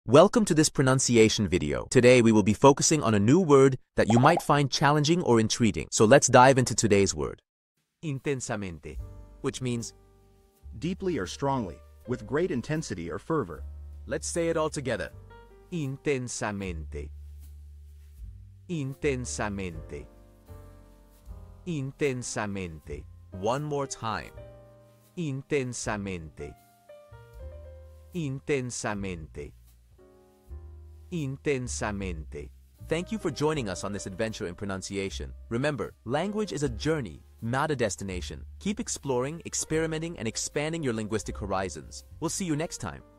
Welcome to this pronunciation video. Today we will be focusing on a new word that you might find challenging or intriguing. So let's dive into today's word. Intensamente, which means deeply or strongly, with great intensity or fervor. let's say it all together. Intensamente. Intensamente. Intensamente. One more time. Intensamente. Intensamente. Intensamente. Thank you for joining us on this adventure in pronunciation. Remember, language is a journey, not a destination. Keep exploring, experimenting, and expanding your linguistic horizons. We'll see you next time.